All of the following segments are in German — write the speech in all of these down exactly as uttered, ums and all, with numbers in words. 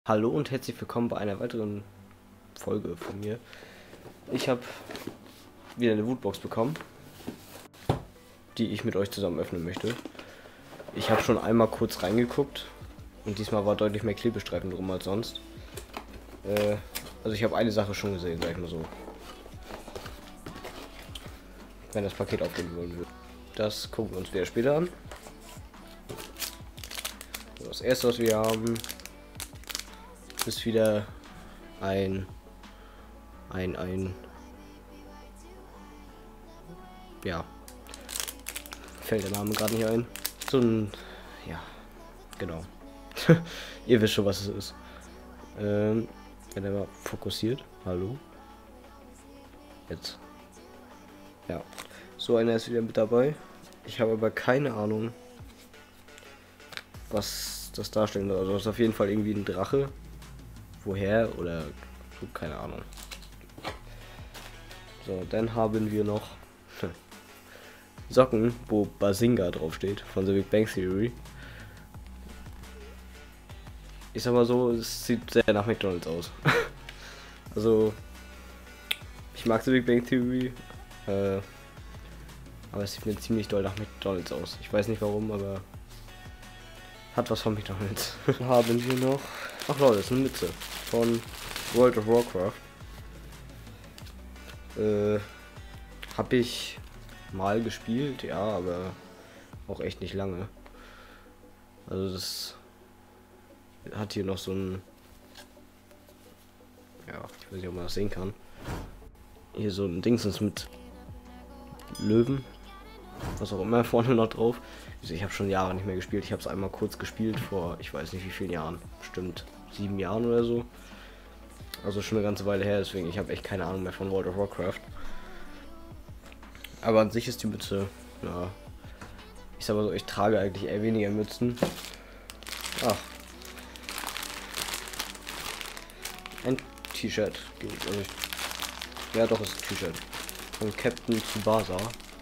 Hallo und herzlich willkommen bei einer weiteren Folge von mir. Ich habe wieder eine Wutbox bekommen, die ich mit euch zusammen öffnen möchte. Ich habe schon einmal kurz reingeguckt und diesmal war deutlich mehr Klebestreifen drum als sonst. Äh, also ich habe eine Sache schon gesehen, sag ich mal so. Wenn das Paket aufgehen wollen würde. Das gucken wir uns wieder später an. Das erste, was wir haben, ist wieder ein ein ein ja, fällt der Name gerade nicht ein, so ein, ja, genau. Ihr wisst schon, was es ist. Ähm, wenn er mal fokussiert, hallo, jetzt, ja, so einer ist wieder mit dabei. Ich habe aber keine Ahnung, was das darstellen soll. Also das ist auf jeden Fall irgendwie ein Drache. Woher oder keine Ahnung. So, dann haben wir noch Socken, wo Bazinga draufsteht von The Big Bang Theory. Ich sag mal so, es sieht sehr nach McDonald's aus. Also, ich mag The Big Bang Theory, äh, aber es sieht mir ziemlich doll nach McDonald's aus. Ich weiß nicht warum, aber hat was von McDonald's. Dann haben wir noch, ach Leute, das ist eine Mütze von World of Warcraft. Äh, habe ich mal gespielt, ja, aber auch echt nicht lange. Also das hat hier noch so ein, ja, ich weiß nicht, ob man das sehen kann. Hier so ein Dingsens mit Löwen, was auch immer vorne noch drauf. Also ich habe schon Jahre nicht mehr gespielt. Ich habe es einmal kurz gespielt vor, ich weiß nicht wie vielen Jahren, bestimmt sieben Jahren oder so. Also schon eine ganze Weile her, deswegen ich habe echt keine Ahnung mehr von World of Warcraft. Aber an sich ist die Mütze, ja, ich sag mal so, ich trage eigentlich eher weniger Mützen. Ach. Ein T-Shirt. Also ich, ja doch, ist ein T-Shirt. Von Captain Tsubasa.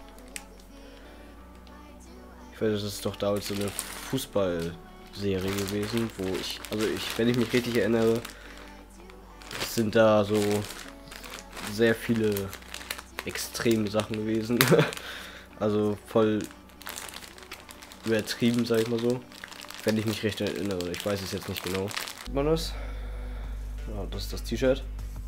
Ich weiß, das ist doch damals so eine Fußballserie gewesen, wo ich, also ich, wenn ich mich richtig erinnere, sind da so sehr viele extreme Sachen gewesen. Also voll übertrieben, sag ich mal so. Wenn ich mich recht erinnere. Ich weiß es jetzt nicht genau. Sieht man das? Ja, das ist das T-Shirt.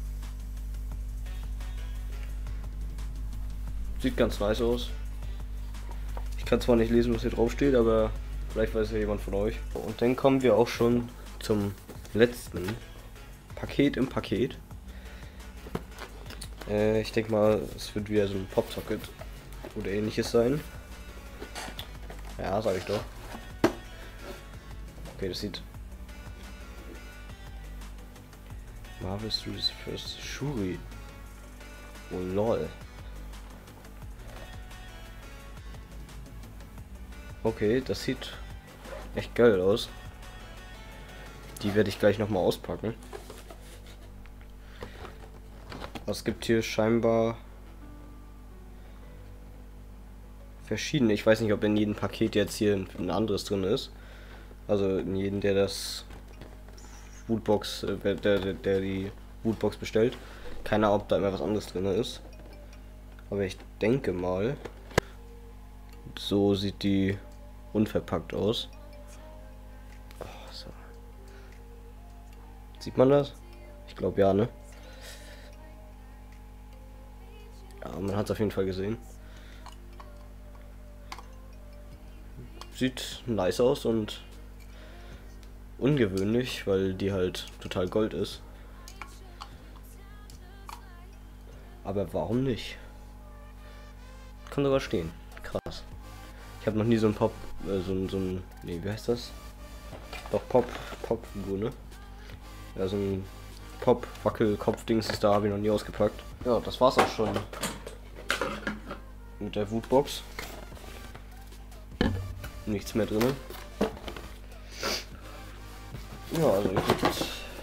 Sieht ganz nice aus. Ich kann zwar nicht lesen, was hier drauf steht, aber vielleicht weiß ja jemand von euch. Und dann kommen wir auch schon zum letzten Paket im Paket. Äh, ich denke mal, es wird wieder so ein Popsocket oder ähnliches sein. Ja, sag ich doch. Okay, das sieht Marvel Studios First Shuri. Oh lol. Okay, das sieht echt geil aus. Die werde ich gleich noch mal auspacken. Es gibt hier scheinbar verschiedene. Ich weiß nicht, ob in jedem Paket jetzt hier ein anderes drin ist. Also in jedem, der das Wutbox, der, der, der die Wutbox bestellt. Keine Ahnung, ob da immer was anderes drin ist. Aber ich denke mal, so sieht die unverpackt aus. Oh, so. Sieht man das? Ich glaube ja, ne? Ja, man hat es auf jeden Fall gesehen. Sieht nice aus und ungewöhnlich, weil die halt total Gold ist. Aber warum nicht? Kann sogar stehen. Krass. Ich habe noch nie so ein Pop, äh, so ein, so ein, nee, wie heißt das? Doch Pop, Pop-Figur, ne? Ja, so ein Pop-Wackel-Kopf-Dings ist da, habe ich noch nie ausgepackt. Ja, das war's auch schon mit der Wutbox. Nichts mehr drin. Ja, also ich würd...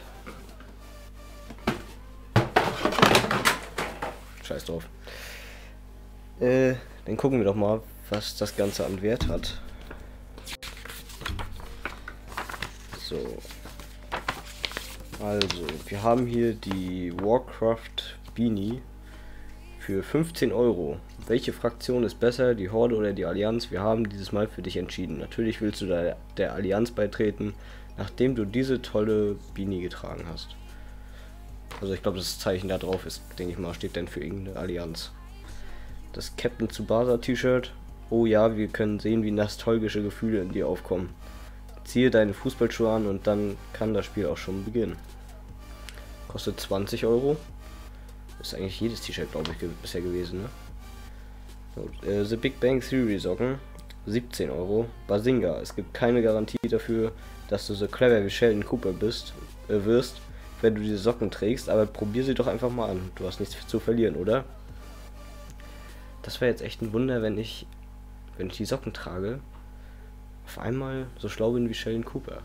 Scheiß drauf. Äh, dann gucken wir doch mal, was das Ganze an Wert hat. So. Also, wir haben hier die Warcraft Beanie für fünfzehn Euro. Welche Fraktion ist besser, die Horde oder die Allianz? Wir haben dieses Mal für dich entschieden. Natürlich willst du der, der Allianz beitreten, nachdem du diese tolle Beanie getragen hast. Also ich glaube, das Zeichen da drauf ist, denke ich mal, steht dann für irgendeine Allianz. Das Captain Tsubasa T-Shirt. Oh ja, wir können sehen, wie nostalgische Gefühle in dir aufkommen. Ziehe deine Fußballschuhe an und dann kann das Spiel auch schon beginnen. Kostet zwanzig Euro. Ist eigentlich jedes T-Shirt, glaube ich, ge bisher gewesen, ne? So, äh, The Big Bang Theory Socken. siebzehn Euro. Bazinga. Es gibt keine Garantie dafür, dass du so clever wie Sheldon Cooper bist, äh, wirst, wenn du diese Socken trägst, aber probier sie doch einfach mal an. Du hast nichts zu verlieren, oder? Das wäre jetzt echt ein Wunder, wenn ich, wenn ich die Socken trage, auf einmal so schlau bin wie Sheldon Cooper.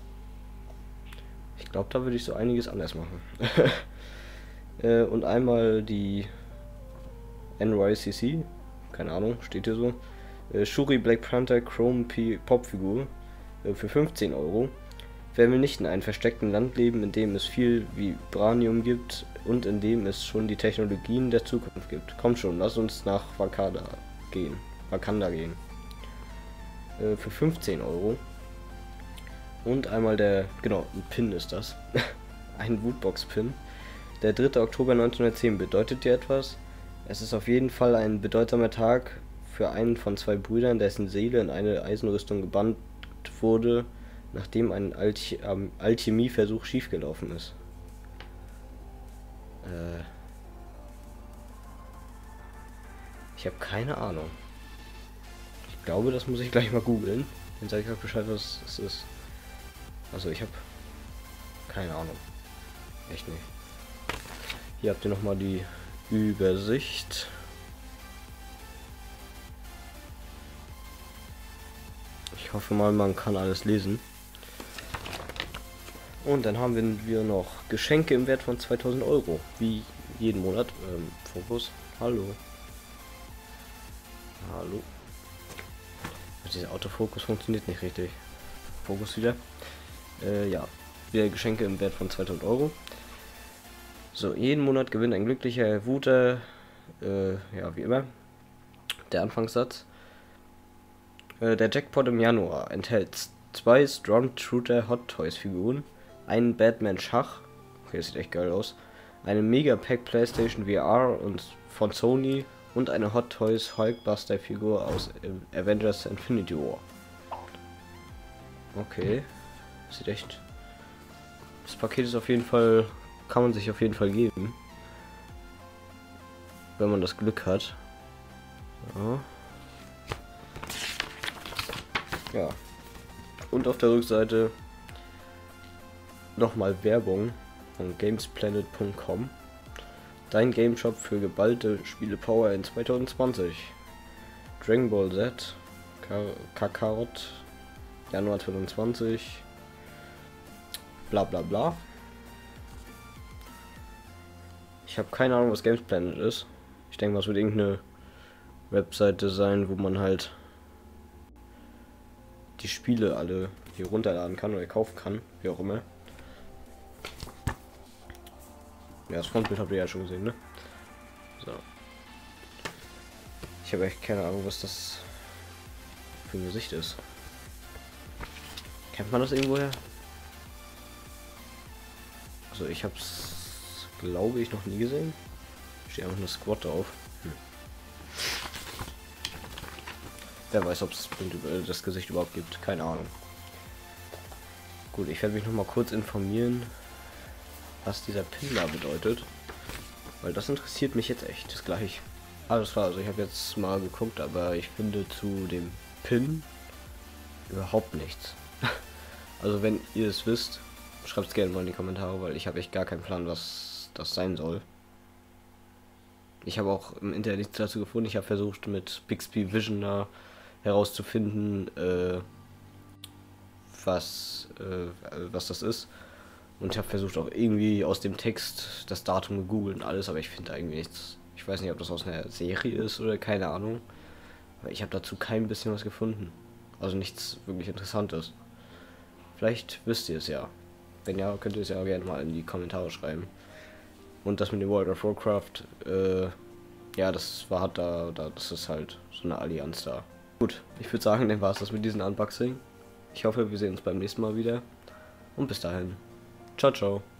Ich glaube, da würde ich so einiges anders machen. äh, und einmal die N Y C C, keine Ahnung, steht hier so. Äh, Shuri Black Panther Chrome P Popfigur äh, für fünfzehn Euro. Wer will nicht in einem versteckten Land leben, in dem es viel Vibranium gibt und in dem es schon die Technologien der Zukunft gibt? Komm schon, lass uns nach Wakanda gehen. Wakanda gehen. Äh, für fünfzehn Euro. Und einmal der, genau, ein Pin ist das. Ein Woodbox-Pin. Der dritte Oktober neunzehnhundertzehn bedeutet dir etwas? Es ist auf jeden Fall ein bedeutsamer Tag für einen von zwei Brüdern, dessen Seele in eine Eisenrüstung gebannt wurde, nachdem ein Alch ähm, Alchemieversuch schiefgelaufen ist. Äh ich habe keine Ahnung. Ich glaube, das muss ich gleich mal googeln. Dann sage ich euch Bescheid, was es ist. Also ich habe keine Ahnung. Echt nicht. Hier habt ihr nochmal die Übersicht. Ich hoffe mal, man kann alles lesen. Und dann haben wir noch Geschenke im Wert von zweitausend Euro. Wie jeden Monat. Ähm, Fokus. Hallo. Hallo. Dieser Autofokus funktioniert nicht richtig. Fokus wieder. Äh, ja. Wieder Geschenke im Wert von zweitausend Euro. So, jeden Monat gewinnt ein glücklicher Wuter. Äh, ja, wie immer. Der Anfangssatz. Äh, der Jackpot im Januar enthält zwei Stormtrooper Hot Toys Figuren, einen Batman Schach, okay, das sieht echt geil aus, eine Mega Pack PlayStation V R und von Sony und eine Hot Toys Hulkbuster Figur aus Avengers Infinity War. Okay, sieht echt. Das Paket ist auf jeden Fall, kann man sich auf jeden Fall geben, wenn man das Glück hat. Ja. Ja. Und auf der Rückseite nochmal Werbung von gamesplanet punkt com. Dein Game Shop für geballte Spiele-Power in zwanzig zwanzig. Dragon Ball Z, Kakarot, Januar zwanzig zwanzig. Bla bla bla. Ich habe keine Ahnung, was Gamesplanet ist. Ich denke mal, es wird irgendeine Webseite sein, wo man halt die Spiele alle hier runterladen kann oder kaufen kann, wie auch immer. Ja, das Frontbild habt ihr ja schon gesehen, ne? So. Ich habe echt keine Ahnung, was das für ein Gesicht ist. Kennt man das irgendwoher? Also ich habe es, glaube ich, noch nie gesehen. Steht einfach nur Squad drauf. Hm. Wer weiß, ob es das Gesicht überhaupt gibt. Keine Ahnung. Gut, ich werde mich noch mal kurz informieren, was dieser Pin da bedeutet. Weil das interessiert mich jetzt echt. Das gleich. Alles klar, also ich habe jetzt mal geguckt, aber ich finde zu dem Pin überhaupt nichts. Also wenn ihr es wisst, schreibt es gerne mal in die Kommentare, weil ich habe echt gar keinen Plan, was das sein soll. Ich habe auch im Internet nichts dazu gefunden. Ich habe versucht mit Bixby Vision da herauszufinden, äh, was, äh, was das ist. Und ich habe versucht auch irgendwie aus dem Text das Datum gegoogelt und alles, aber ich finde da irgendwie nichts. Ich weiß nicht, ob das aus einer Serie ist oder keine Ahnung. Aber ich habe dazu kein bisschen was gefunden. Also nichts wirklich Interessantes. Vielleicht wisst ihr es ja. Wenn ja, könnt ihr es ja gerne mal in die Kommentare schreiben. Und das mit dem World of Warcraft, äh, ja, das war da, da, das ist halt so eine Allianz da. Gut, ich würde sagen, dann war es das mit diesem Unboxing. Ich hoffe, wir sehen uns beim nächsten Mal wieder. Und bis dahin. Ciao, ciao.